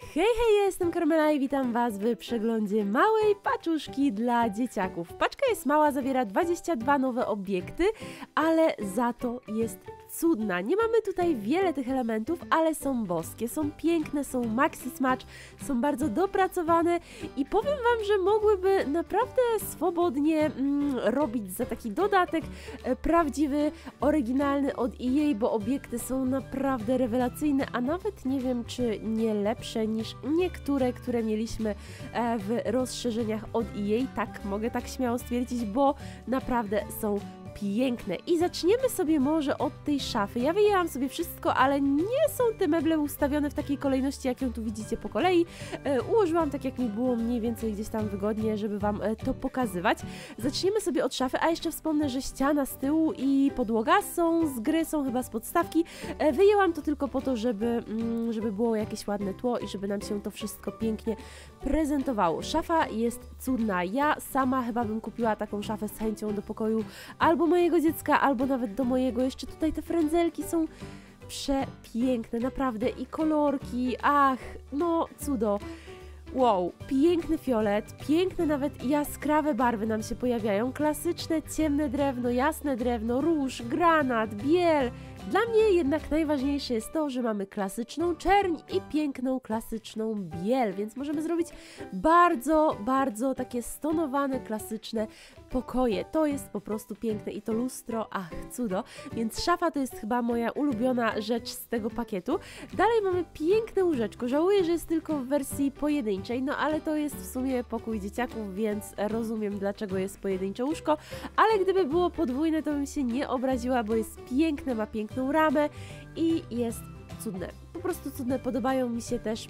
Hej, hej, ja jestem Karmela i witam Was w przeglądzie małej paczuszki dla dzieciaków. Paczka jest mała, zawiera 22 nowe obiekty, ale za to jest cudna. Nie mamy tutaj wiele tych elementów, ale są boskie, są piękne, są maxi smacz, są bardzo dopracowane i powiem Wam, że mogłyby naprawdę swobodnie robić za taki dodatek prawdziwy, oryginalny od EA, bo obiekty są naprawdę rewelacyjne, a nawet nie wiem, czy nie lepsze niż niektóre, które mieliśmy w rozszerzeniach od EA. Tak, mogę tak śmiało stwierdzić, bo naprawdę są piękne. I zaczniemy sobie może od tej szafy. Ja wyjęłam sobie wszystko, ale nie są te meble ustawione w takiej kolejności, jak ją tu widzicie po kolei. Ułożyłam tak, jak mi było mniej więcej gdzieś tam wygodnie, żeby Wam to pokazywać. Zaczniemy sobie od szafy, a jeszcze wspomnę, że ściana z tyłu i podłoga są z gry, są chyba z podstawki. Wyjęłam to tylko po to, żeby było jakieś ładne tło i żeby nam się to wszystko pięknie prezentowało. Szafa jest cudna. Ja sama chyba bym kupiła taką szafę z chęcią do pokoju albo mojego dziecka, albo nawet do mojego. Jeszcze tutaj te frędzelki są przepiękne, naprawdę, i kolorki, ach, no cudo. Wow, piękny fiolet, piękne nawet jaskrawe barwy nam się pojawiają, klasyczne ciemne drewno, jasne drewno, róż, granat, biel. Dla mnie jednak najważniejsze jest to, że mamy klasyczną czerń i piękną klasyczną biel, więc możemy zrobić bardzo, bardzo takie stonowane, klasyczne pokoje. To jest po prostu piękne i to lustro, ach, cudo. Więc szafa to jest chyba moja ulubiona rzecz z tego pakietu. Dalej mamy piękne łóżeczko. Żałuję, że jest tylko w wersji pojedynczej, no ale to jest w sumie pokój dzieciaków, więc rozumiem, dlaczego jest pojedyncze łóżko, ale gdyby było podwójne, to bym się nie obraziła, bo jest piękne, ma piękną ramę i jest cudne. Po prostu cudne, podobają mi się też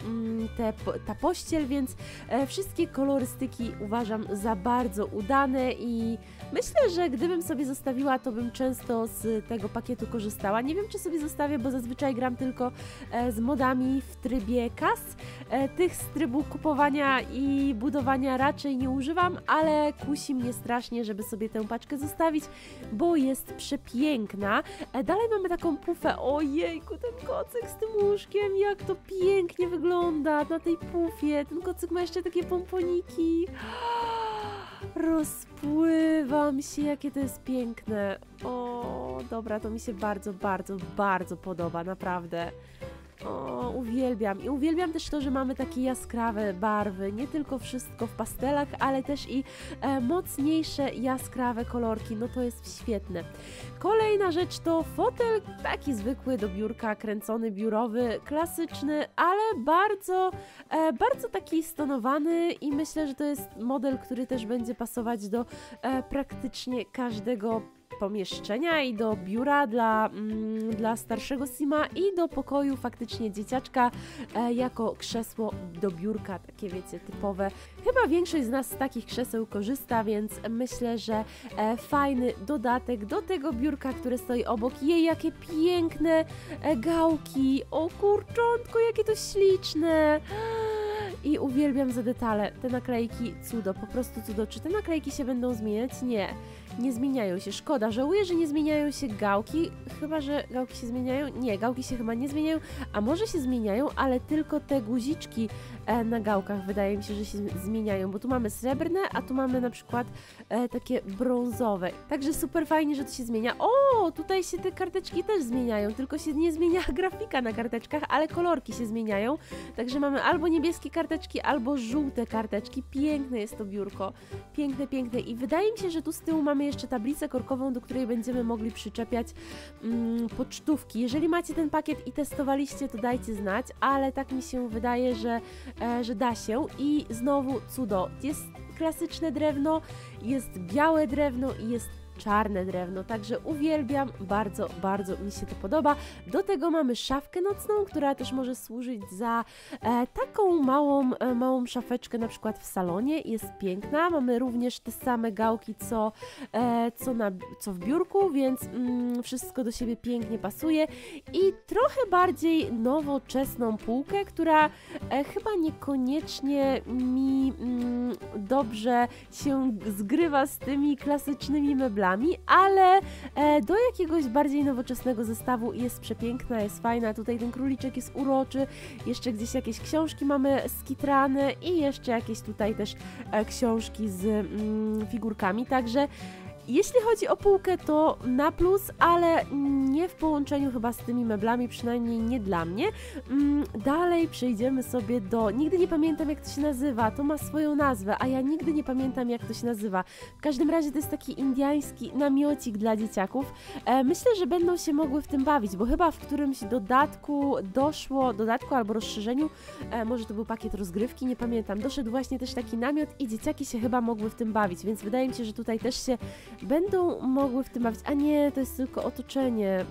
ta pościel, więc wszystkie kolorystyki uważam za bardzo udane i myślę, że gdybym sobie zostawiła, to bym często z tego pakietu korzystała. Nie wiem, czy sobie zostawię, bo zazwyczaj gram tylko z modami w trybie kas. Tych z trybu kupowania i budowania raczej nie używam, ale kusi mnie strasznie, żeby sobie tę paczkę zostawić, bo jest przepiękna. Dalej mamy taką pufę, ojejku, ten kocyk z tym łóżkiem, jak to pięknie wygląda na tej pufie. Ten kocyk ma jeszcze takie pomponiki. Rozpływam się, jakie to jest piękne. O, dobra, to mi się bardzo, bardzo, bardzo podoba, naprawdę. O, uwielbiam. I uwielbiam też to, że mamy takie jaskrawe barwy, nie tylko wszystko w pastelach, ale też i mocniejsze, jaskrawe kolorki, no to jest świetne. Kolejna rzecz to fotel, taki zwykły do biurka, kręcony, biurowy, klasyczny, ale bardzo, bardzo taki stonowany i myślę, że to jest model, który też będzie pasować do praktycznie każdego pomieszczenia i do biura dla starszego Sima i do pokoju faktycznie dzieciaczka jako krzesło do biurka, takie wiecie, typowe. Chyba większość z nas z takich krzeseł korzysta, więc myślę, że fajny dodatek do tego biurka, które stoi obok. Jej, jakie piękne gałki, o kurczątko, jakie to śliczne. I uwielbiam za detale, te naklejki, cudo, po prostu cudo. Czy te naklejki się będą zmieniać? Nie, nie zmieniają się, szkoda, żałuję, że nie zmieniają się gałki, chyba, że gałki się zmieniają, nie, gałki się chyba nie zmieniają, a może się zmieniają, ale tylko te guziczki na gałkach wydaje mi się, że się zmieniają, bo tu mamy srebrne, a tu mamy na przykład takie brązowe, także super fajnie, że to się zmienia. O, tutaj się te karteczki też zmieniają, tylko się nie zmienia grafika na karteczkach, ale kolorki się zmieniają, także mamy albo niebieskie karteczki, albo żółte karteczki. Piękne jest to biurko, piękne, piękne i wydaje mi się, że tu z tyłu mamy jeszcze tablicę korkową, do której będziemy mogli przyczepiać pocztówki. Jeżeli macie ten pakiet i testowaliście, to dajcie znać, ale tak mi się wydaje, że da się i znowu cudo. Jest klasyczne drewno, jest białe drewno i jest czarne drewno, także uwielbiam, bardzo, bardzo mi się to podoba. Do tego mamy szafkę nocną, która też może służyć za taką małą szafeczkę na przykład w salonie, jest piękna. Mamy również te same gałki, co w biurku, więc wszystko do siebie pięknie pasuje i trochę bardziej nowoczesną półkę, która chyba niekoniecznie mi dobrze się zgrywa z tymi klasycznymi meblami. figurkami, ale do jakiegoś bardziej nowoczesnego zestawu jest przepiękna, jest fajna. Tutaj ten króliczek jest uroczy, jeszcze gdzieś jakieś książki mamy skitrane i jeszcze jakieś tutaj też książki z figurkami, także jeśli chodzi o półkę, to na plus, ale nie w połączeniu chyba z tymi meblami, przynajmniej nie dla mnie. Dalej przejdziemy sobie do... Nigdy nie pamiętam, jak to się nazywa, to ma swoją nazwę, a ja nigdy nie pamiętam, jak to się nazywa. W każdym razie to jest taki indyjski namiocik dla dzieciaków. Myślę, że będą się mogły w tym bawić, bo chyba w którymś dodatku albo rozszerzeniu, może to był pakiet rozgrywki, nie pamiętam, doszedł właśnie też taki namiot i dzieciaki się chyba mogły w tym bawić, więc wydaje mi się, że tutaj też się będą mogły w tym bawić. A nie, to jest tylko otoczenie.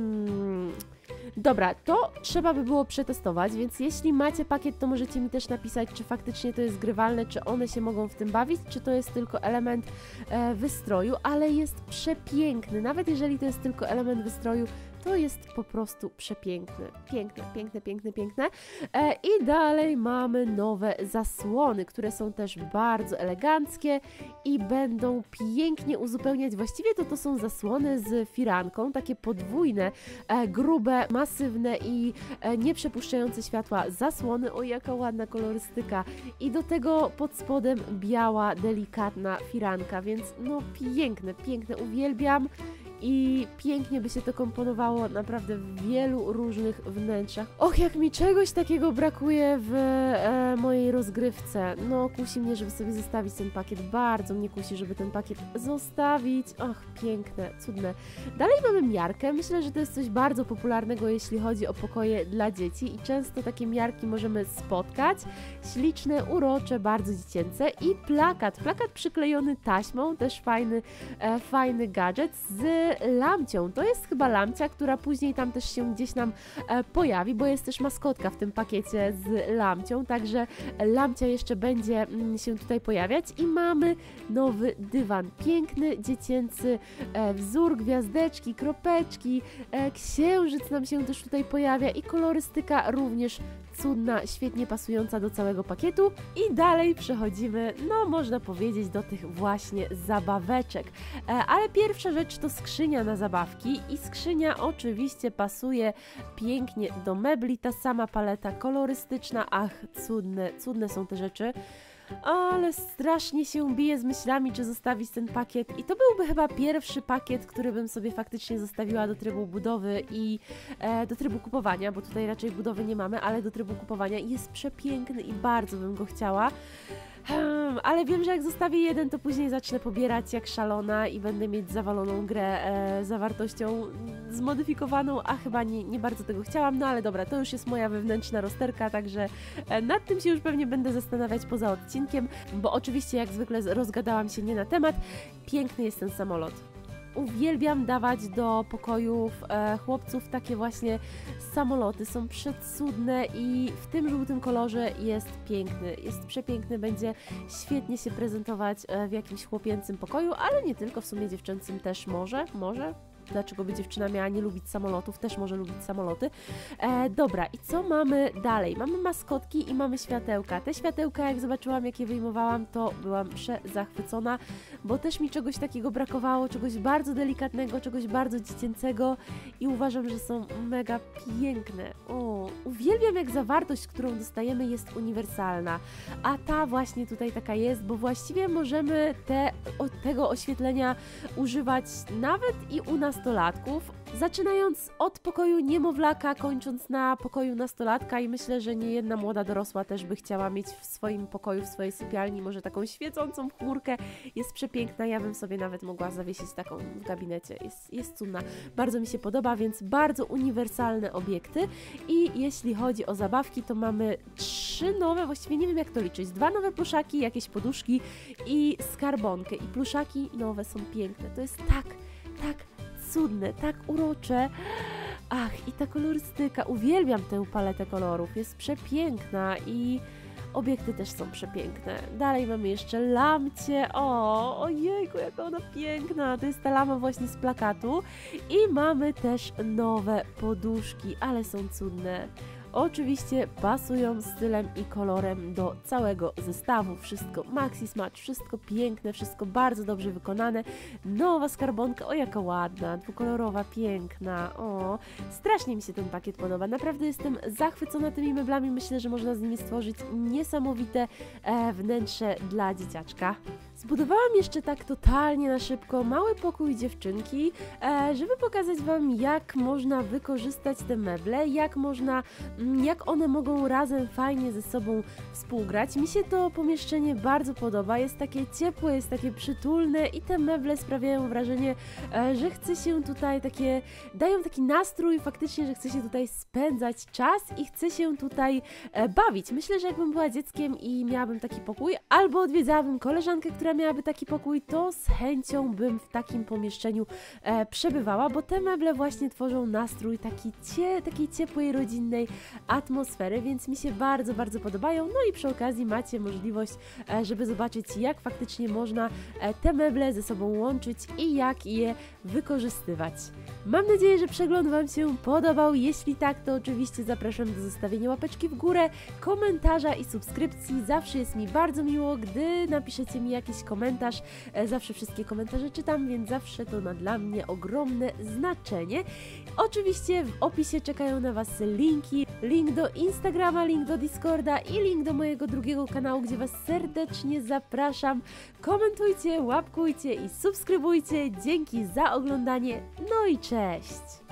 Dobra, to trzeba by było przetestować, więc jeśli macie pakiet, to możecie mi też napisać, czy faktycznie to jest grywalne, czy one się mogą w tym bawić, czy to jest tylko element wystroju, ale jest przepiękny. Nawet jeżeli to jest tylko element wystroju, to jest po prostu przepiękne. Piękne, piękne, piękne, piękne. I dalej mamy nowe zasłony, które są też bardzo eleganckie i będą pięknie uzupełniać. Właściwie to są zasłony z firanką, takie podwójne, grube, masywne i nieprzepuszczające światła zasłony. O, jaka ładna kolorystyka. I do tego pod spodem biała, delikatna firanka, więc no piękne, piękne, uwielbiam. I pięknie by się to komponowało naprawdę w wielu różnych wnętrzach. Och, jak mi czegoś takiego brakuje w mojej rozgrywce. No, kusi mnie, żeby sobie zostawić ten pakiet. Bardzo mnie kusi, żeby ten pakiet zostawić. Och, piękne, cudne. Dalej mamy miarkę. Myślę, że to jest coś bardzo popularnego, jeśli chodzi o pokoje dla dzieci i często takie miarki możemy spotkać. Śliczne, urocze, bardzo dziecięce i plakat. Plakat przyklejony taśmą, też fajny gadżet z lamcią. To jest chyba lamcia, która później tam też się gdzieś nam pojawi, bo jest też maskotka w tym pakiecie z lamcią, także lamcia jeszcze będzie się tutaj pojawiać i mamy nowy dywan. Piękny, dziecięcy wzór, gwiazdeczki, kropeczki, księżyc nam się też tutaj pojawia i kolorystyka również cudna, świetnie pasująca do całego pakietu. I dalej przechodzimy, no można powiedzieć, do tych właśnie zabaweczek. Ale pierwsza rzecz to skrzynia na zabawki i skrzynia oczywiście pasuje pięknie do mebli, ta sama paleta kolorystyczna, ach, cudne są te rzeczy. Ale strasznie się bije z myślami, czy zostawić ten pakiet i to byłby chyba pierwszy pakiet, który bym sobie faktycznie zostawiła do trybu budowy i do trybu kupowania, bo tutaj raczej budowy nie mamy, ale do trybu kupowania i jest przepiękny i bardzo bym go chciała. Ale wiem, że jak zostawię jeden, to później zacznę pobierać jak szalona i będę mieć zawaloną grę zawartością zmodyfikowaną, a chyba nie bardzo tego chciałam, no ale dobra, to już jest moja wewnętrzna rozterka, także nad tym się już pewnie będę zastanawiać poza odcinkiem, bo oczywiście jak zwykle rozgadałam się nie na temat. Piękny jest ten samolot. Uwielbiam dawać do pokojów chłopców takie właśnie samoloty, są przecudne i w tym żółtym kolorze jest piękny, jest przepiękny, będzie świetnie się prezentować w jakimś chłopięcym pokoju, ale nie tylko, w sumie dziewczęcym też może. Dlaczego by dziewczyna miała nie lubić samolotów? Też może lubić samoloty. Dobra, i co mamy dalej? Mamy maskotki i mamy światełka. Te światełka, jak zobaczyłam, jak je wyjmowałam, to byłam przezachwycona, bo też mi czegoś takiego brakowało, czegoś bardzo delikatnego, czegoś bardzo dziecięcego i uważam, że są mega piękne. O, uwielbiam, jak zawartość, którą dostajemy, jest uniwersalna, a ta właśnie tutaj taka jest, bo właściwie możemy tego oświetlenia używać nawet i u nastolatków, zaczynając od pokoju niemowlaka, kończąc na pokoju nastolatka i myślę, że niejedna młoda dorosła też by chciała mieć w swoim pokoju, w swojej sypialni może taką świecącą chmurkę, jest przepiękna, ja bym sobie nawet mogła zawiesić taką w gabinecie, jest cudna, bardzo mi się podoba, więc bardzo uniwersalne obiekty i jeśli chodzi o zabawki, to mamy 3 nowe, właściwie nie wiem jak to liczyć, 2 nowe pluszaki, jakieś poduszki i skarbonkę i pluszaki nowe są piękne, to jest tak cudne, tak urocze. Ach, i ta kolorystyka, uwielbiam tę paletę kolorów, jest przepiękna i obiekty też są przepiękne. Dalej mamy jeszcze lamcie, ojejku, jaka ona piękna, to jest ta lama właśnie z plakatu i mamy też nowe poduszki, ale są cudne. oczywiście pasują stylem i kolorem do całego zestawu. Wszystko maxi smart, wszystko piękne, wszystko bardzo dobrze wykonane. Nowa skarbonka, o jaka ładna, dwukolorowa, piękna, o, strasznie mi się ten pakiet podoba, naprawdę jestem zachwycona tymi meblami, myślę, że można z nimi stworzyć niesamowite wnętrze dla dzieciaczka. Zbudowałam jeszcze tak totalnie na szybko mały pokój dziewczynki, żeby pokazać Wam, jak można wykorzystać te meble, jak one mogą razem fajnie ze sobą współgrać. Mi się to pomieszczenie bardzo podoba, jest takie ciepłe, jest takie przytulne i te meble sprawiają wrażenie, że chce się tutaj dają taki nastrój faktycznie, że chce się tutaj spędzać czas i chce się tutaj bawić. Myślę, że jakbym była dzieckiem i miałabym taki pokój, albo odwiedzałabym koleżankę, która miałaby taki pokój, to z chęcią bym w takim pomieszczeniu przebywała, bo te meble właśnie tworzą nastrój takiej ciepłej, rodzinnej atmosfery, więc mi się bardzo, bardzo podobają. No i przy okazji macie możliwość, żeby zobaczyć, jak faktycznie można te meble ze sobą łączyć i jak je wykorzystywać. Mam nadzieję, że przegląd Wam się podobał. Jeśli tak, to oczywiście zapraszam do zostawienia łapeczki w górę, komentarza i subskrypcji. Zawsze jest mi bardzo miło, gdy napiszecie mi jakiś komentarz. Zawsze wszystkie komentarze czytam, więc zawsze to ma dla mnie ogromne znaczenie. Oczywiście w opisie czekają na Was linki. Link do Instagrama, link do Discorda i link do mojego drugiego kanału, gdzie Was serdecznie zapraszam. Komentujcie, łapkujcie i subskrybujcie. Dzięki za oglądanie. No i cześć!